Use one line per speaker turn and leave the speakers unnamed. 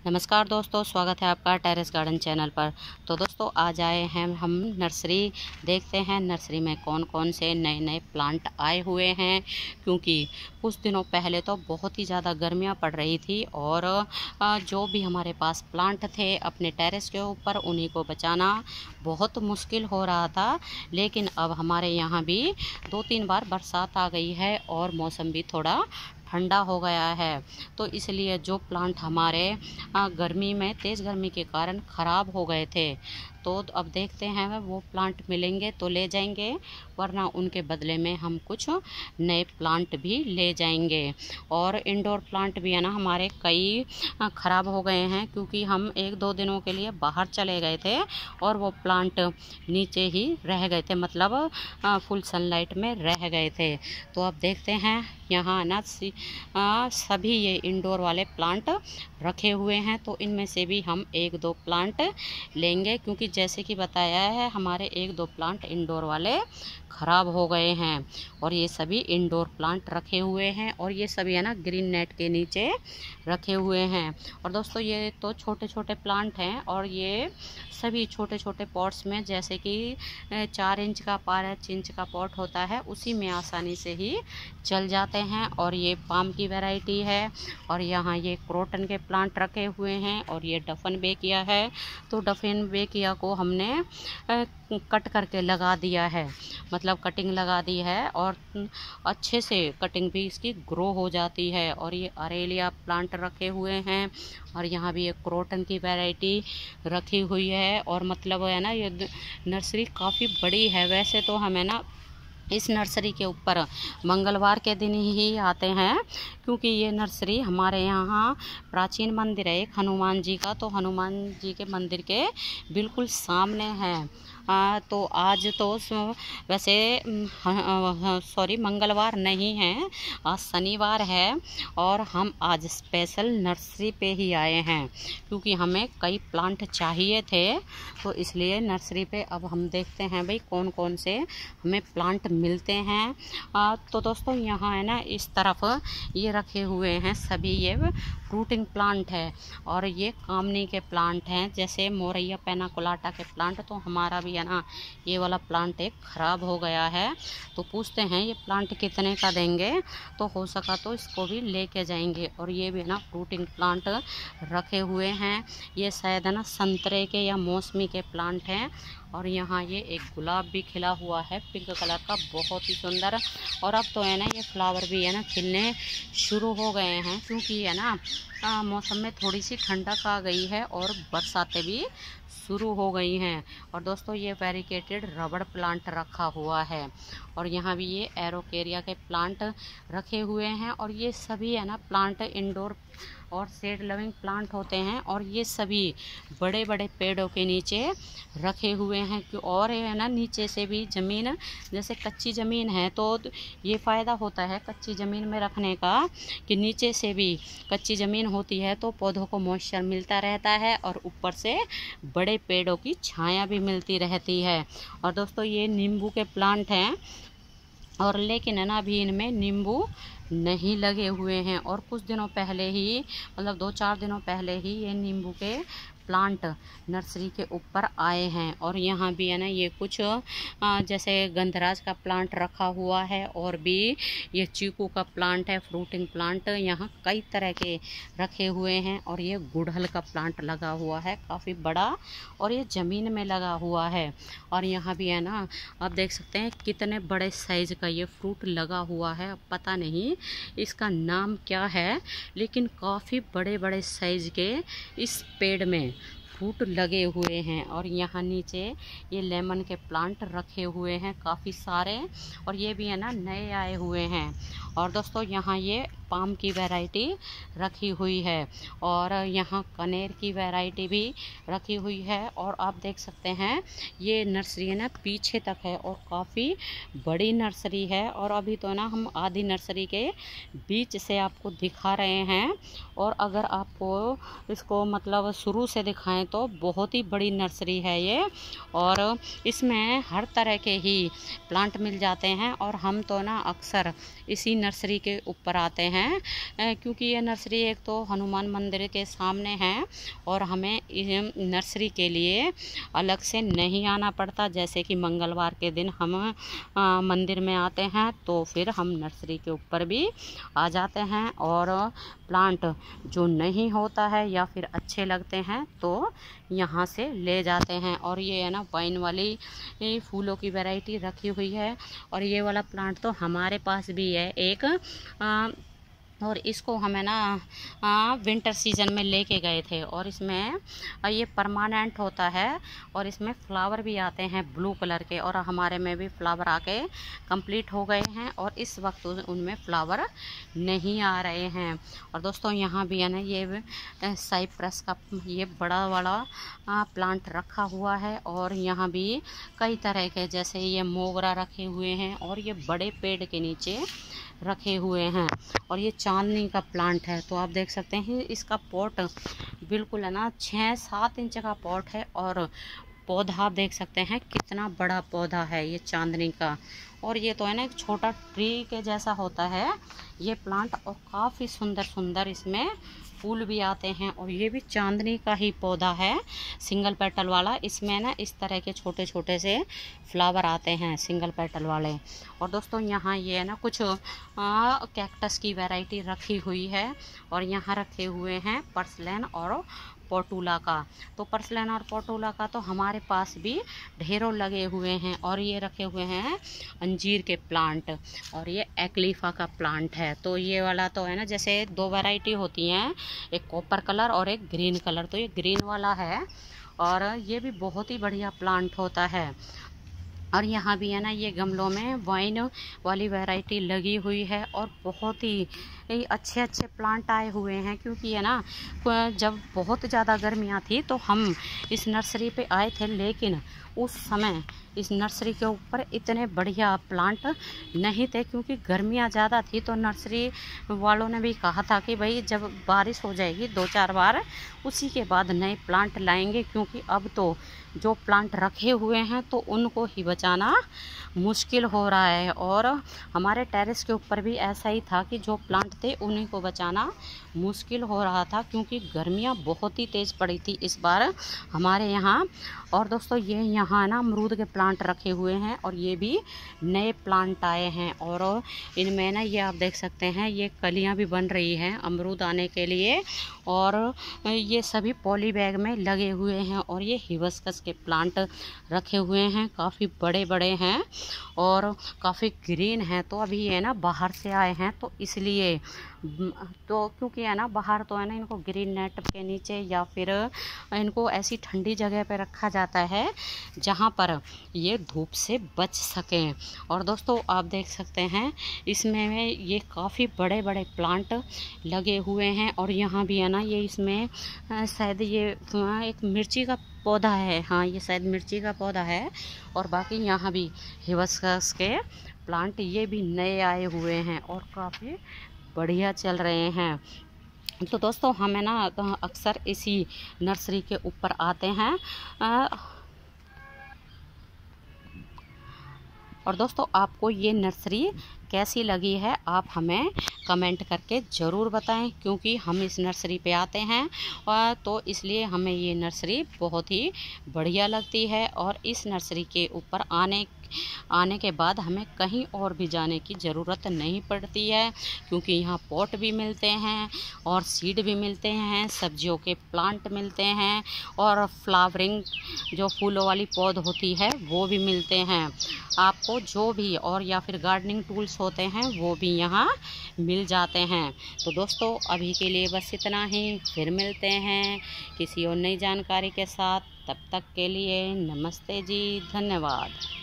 नमस्कार दोस्तों, स्वागत है आपका टेरेस गार्डन चैनल पर। तो दोस्तों आज आए हैं हम नर्सरी। देखते हैं नर्सरी में कौन कौन से नए नए प्लांट आए हुए हैं, क्योंकि कुछ दिनों पहले तो बहुत ही ज़्यादा गर्मियां पड़ रही थी और जो भी हमारे पास प्लांट थे अपने टेरेस के ऊपर उन्हीं को बचाना बहुत मुश्किल हो रहा था। लेकिन अब हमारे यहाँ भी 2-3 बार बरसात आ गई है और मौसम भी थोड़ा ठंडा हो गया है। तो इसलिए जो प्लांट हमारे गर्मी में तेज़ गर्मी के कारण ख़राब हो गए थे, तो अब देखते हैं वो प्लांट मिलेंगे तो ले जाएंगे, वरना उनके बदले में हम कुछ नए प्लांट भी ले जाएंगे। और इंडोर प्लांट भी है ना हमारे कई ख़राब हो गए हैं, क्योंकि हम 1-2 दिनों के लिए बाहर चले गए थे और वो प्लांट नीचे ही रह गए थे, मतलब फुल सनलाइट में रह गए थे। तो अब देखते हैं यहाँ ना सभी ये इंडोर वाले प्लांट रखे हुए हैं, तो इनमें से भी हम 1-2 प्लांट लेंगे, क्योंकि जैसे कि बताया है हमारे 1-2 प्लांट इंडोर वाले ख़राब हो गए हैं। और ये सभी इंडोर प्लांट रखे हुए हैं और ये सभी है ना ग्रीन नेट के नीचे रखे हुए हैं। और दोस्तों ये तो छोटे छोटे प्लांट हैं और ये सभी छोटे छोटे पॉट्स में, जैसे कि 4 इंच का 5 इंच का पॉट होता है, उसी में आसानी से ही चल जाते हैं। और ये पाम की वैरायटी है और यहाँ ये क्रोटन के प्लांट रखे हुए हैं और ये डफन बेकिया है। तो डफन बेकिया को हमने कट करके लगा दिया है, मतलब कटिंग लगा दी है और अच्छे से कटिंग भी इसकी ग्रो हो जाती है। और ये अरेलिया प्लांट रखे हुए हैं और यहाँ भी एक क्रोटन की वैरायटी रखी हुई है। और मतलब है ना ये नर्सरी काफ़ी बड़ी है। वैसे तो हमें ना इस नर्सरी के ऊपर मंगलवार के दिन ही आते हैं, क्योंकि ये नर्सरी हमारे यहाँ प्राचीन मंदिर है एक हनुमान जी का, तो हनुमान जी के मंदिर के बिल्कुल सामने है। तो आज तो वैसे सॉरी मंगलवार नहीं है, आज शनिवार है और हम आज स्पेशल नर्सरी पे ही आए हैं, क्योंकि हमें कई प्लांट चाहिए थे। तो इसलिए नर्सरी पे अब हम देखते हैं भाई कौन कौन से हमें प्लांट मिलते हैं। तो दोस्तों यहाँ है ना इस तरफ ये रखे हुए हैं सभी, ये फ्रूटिंग प्लांट है और ये कामनी के प्लांट हैं, जैसे मोरैया पेनाकोलाटा के प्लांट। तो हमारा भी है ना ये वाला प्लांट एक ख़राब हो गया है, तो पूछते हैं ये प्लांट कितने का देंगे, तो हो सका तो इसको भी लेके जाएंगे। और ये भी ना फ्रूटिंग प्लांट रखे हुए हैं, ये शायद है ना संतरे के या मौसमी के प्लांट हैं। और यहाँ ये एक गुलाब भी खिला हुआ है पिंक कलर का, बहुत ही सुंदर। और अब तो है ना ये फ्लावर भी है ना खिलने शुरू हो गए हैं, क्योंकि है ना मौसम में थोड़ी सी ठंडक आ गई है और बरसातें भी शुरू हो गई हैं। और दोस्तों ये वेरिकेटेड रबड़ प्लांट रखा हुआ है और यहाँ भी ये एरोकेरिया के प्लांट रखे हुए हैं। और ये सभी है ना प्लांट इंडोर और शेड लविंग प्लांट होते हैं और ये सभी बड़े बड़े पेड़ों के नीचे रखे हुए हैं। और है ना नीचे से भी ज़मीन, जैसे कच्ची ज़मीन है तो ये फ़ायदा होता है कच्ची ज़मीन में रखने का, कि नीचे से भी कच्ची ज़मीन होती है तो पौधों को मॉइस्चर मिलता रहता है और ऊपर से बड़े पेड़ों की छाया भी मिलती रहती है। और दोस्तों ये नींबू के प्लांट हैं और लेकिन है ना अभी इनमें नींबू नहीं लगे हुए हैं। और कुछ दिनों पहले ही, मतलब 2-4 दिनों पहले ही ये नींबू के प्लांट नर्सरी के ऊपर आए हैं। और यहाँ भी है ना ये कुछ जैसे गंधराज का प्लांट रखा हुआ है और भी ये चीकू का प्लांट है, फ्रूटिंग प्लांट यहाँ कई तरह के रखे हुए हैं। और ये गुड़हल का प्लांट लगा हुआ है काफ़ी बड़ा और ये ज़मीन में लगा हुआ है। और यहाँ भी है ना आप देख सकते हैं कितने बड़े साइज़ का ये फ्रूट लगा हुआ है, पता नहीं इसका नाम क्या है, लेकिन काफ़ी बड़े बड़े साइज़ के इस पेड़ में फ्रूट लगे हुए हैं। और यहाँ नीचे ये लेमन के प्लांट रखे हुए हैं काफ़ी सारे, और ये भी है ना नए आए हुए हैं। और दोस्तों यहाँ ये पाम की वैरायटी रखी हुई है और यहाँ कनेर की वैरायटी भी रखी हुई है। और आप देख सकते हैं ये नर्सरी है ना पीछे तक है और काफ़ी बड़ी नर्सरी है। और अभी तो ना हम आधी नर्सरी के बीच से आपको दिखा रहे हैं, और अगर आपको इसको मतलब शुरू से दिखाएं तो बहुत ही बड़ी नर्सरी है ये। और इसमें हर तरह के ही प्लांट मिल जाते हैं और हम तो ना अक्सर इसी नर्सरी के ऊपर आते हैं हैं क्योंकि ये नर्सरी एक तो हनुमान मंदिर के सामने है और हमें नर्सरी के लिए अलग से नहीं आना पड़ता। जैसे कि मंगलवार के दिन हम मंदिर में आते हैं तो फिर हम नर्सरी के ऊपर भी आ जाते हैं और प्लांट जो नहीं होता है या फिर अच्छे लगते हैं तो यहाँ से ले जाते हैं। और ये है ना वाइन वाली फूलों की वैरायटी रखी हुई है। और ये वाला प्लांट तो हमारे पास भी है एक, और इसको हमें ना विंटर सीजन में लेके गए थे और इसमें ये परमानेंट होता है और इसमें फ्लावर भी आते हैं ब्लू कलर के, और हमारे में भी फ्लावर आके कंप्लीट हो गए हैं और इस वक्त उनमें फ्लावर नहीं आ रहे हैं। और दोस्तों यहाँ भी है ना ये साइप्रस का ये बड़ा वाला प्लांट रखा हुआ है और यहाँ भी कई तरह के जैसे ये मोगरा रखे हुए हैं और ये बड़े पेड़ के नीचे रखे हुए हैं। और ये चांदनी का प्लांट है तो आप देख सकते हैं इसका पॉट बिल्कुल है ना 6-7 इंच का पॉट है और पौधा आप देख सकते हैं कितना बड़ा पौधा है ये चांदनी का। और ये तो है ना एक छोटा ट्री के जैसा होता है ये प्लांट और काफ़ी सुंदर सुंदर इसमें फूल भी आते हैं। और ये भी चांदनी का ही पौधा है सिंगल पेटल वाला, इसमें ना इस तरह के छोटे छोटे से फ्लावर आते हैं सिंगल पेटल वाले। और दोस्तों यहाँ ये है ना कुछ कैक्टस की वैरायटी रखी हुई है और यहाँ रखे हुए हैं पर्सलेन और पोटूला का। तो पर्सलेन और पोटूला का तो हमारे पास भी ढेरों लगे हुए हैं। और ये रखे हुए हैं अंजीर के प्लांट और ये एक्लीफा का प्लांट है। तो ये वाला तो है ना जैसे 2 वैरायटी होती हैं, एक कॉपर कलर और एक ग्रीन कलर, तो ये ग्रीन वाला है और ये भी बहुत ही बढ़िया प्लांट होता है। और यहाँ भी है ना ये गमलों में वाइन वाली वैरायटी लगी हुई है और बहुत ही अच्छे अच्छे प्लांट आए हुए हैं। क्योंकि है ना जब बहुत ज़्यादा गर्मियाँ थी तो हम इस नर्सरी पे आए थे, लेकिन उस समय इस नर्सरी के ऊपर इतने बढ़िया प्लांट नहीं थे क्योंकि गर्मियाँ ज़्यादा थी। तो नर्सरी वालों ने भी कहा था कि भाई जब बारिश हो जाएगी 2-4 बार उसी के बाद नए प्लांट लाएंगे, क्योंकि अब तो जो प्लांट रखे हुए हैं तो उनको ही बचाना मुश्किल हो रहा है। और हमारे टेरेस के ऊपर भी ऐसा ही था कि जो प्लांट थे उन्हीं को बचाना मुश्किल हो रहा था क्योंकि गर्मियाँ बहुत ही तेज़ पड़ी थी इस बार हमारे यहाँ। और दोस्तों ये यहाँ ना अमरूद के प्लांट रखे हुए हैं और ये भी नए प्लांट आए हैं और इनमें ना ये आप देख सकते हैं ये कलियाँ भी बन रही हैं अमरूद आने के लिए। और ये सभी पॉली बैग में लगे हुए हैं और ये हिबिस्कस के प्लांट रखे हुए हैं, काफ़ी बड़े बड़े हैं और काफ़ी ग्रीन हैं। तो अभी ये ना बाहर से आए हैं तो इसलिए तो क्योंकि है ना बाहर तो है ना इनको ग्रीन नेट के नीचे या फिर इनको ऐसी ठंडी जगह पे रखा जाता है जहाँ पर ये धूप से बच सकें। और दोस्तों आप देख सकते हैं इसमें ये काफ़ी बड़े बड़े प्लांट लगे हुए हैं। और यहाँ भी है ना ये इसमें शायद ये एक मिर्ची का पौधा है, हाँ ये शायद मिर्ची का पौधा है। और बाकी यहाँ भी हिबिस्कस के प्लांट ये भी नए आए हुए हैं और काफ़ी बढ़िया चल रहे हैं। तो दोस्तों हमें ना अक्सर इसी नर्सरी के ऊपर आते हैं। और दोस्तों आपको ये नर्सरी कैसी लगी है आप हमें कमेंट करके ज़रूर बताएं, क्योंकि हम इस नर्सरी पे आते हैं और तो इसलिए हमें ये नर्सरी बहुत ही बढ़िया लगती है। और इस नर्सरी के ऊपर आने के बाद हमें कहीं और भी जाने की ज़रूरत नहीं पड़ती है, क्योंकि यहाँ पॉट भी मिलते हैं और सीड भी मिलते हैं, सब्जियों के प्लांट मिलते हैं और फ्लावरिंग जो फूलों वाली पौध होती है वो भी मिलते हैं आपको जो भी, और या फिर गार्डनिंग टूल्स होते हैं वो भी यहाँ मिल जाते हैं। तो दोस्तों अभी के लिए बस इतना ही, फिर मिलते हैं किसी और नई जानकारी के साथ। तब तक के लिए नमस्ते जी, धन्यवाद।